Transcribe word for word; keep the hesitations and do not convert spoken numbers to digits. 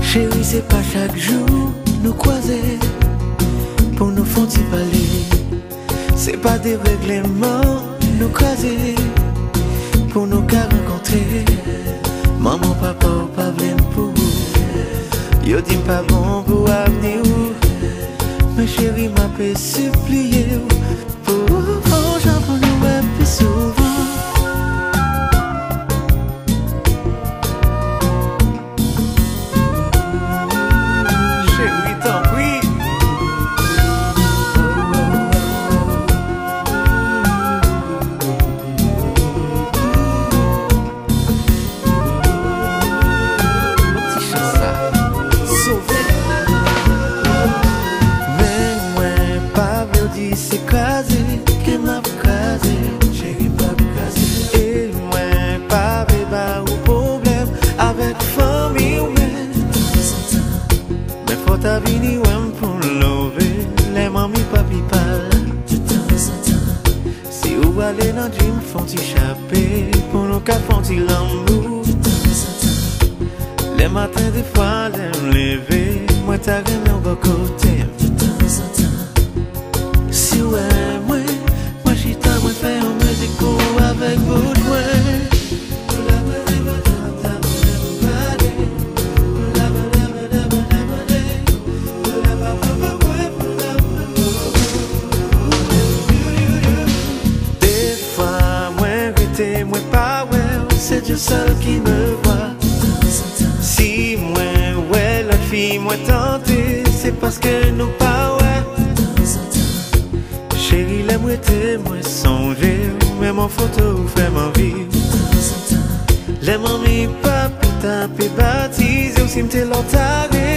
Chérie, c'est pas chaque jour nous croiser pour nous font y parler. C'est pas des règlements nous croiser pour nous qu'à rencontrer. Maman, papa ou pas plein pour vous. Yo dit pas bon pour avenir. Mais chérie, m'a fait supplier pour j'en pour nous un peu souvent. C'est crasé, que m'a crasé, chérie m'a crasé. Et moi, pas béba ou problème avec famille ou même. Mais faut ta venir pour lever les mamies papi parle. Si vous allez dans le gym, font échapper pour nous qu'à font l'amour. Les matins des fois, les me lever, moi t'as rien au côté. Si ouais, moi, moi j'y t'ai moi fait un musique avec vous de moi. Des fois, moi j'étais moi pas ouais, c'est Dieu seul qui me voit. Si moi ouais la fille moi tentée, c'est parce que nous pas ouais. Chérie, la moitié, moi songer, mais mon photo fait ma vie. Les mamies, papi, taper, baptiser, aussi m'te l'entaré.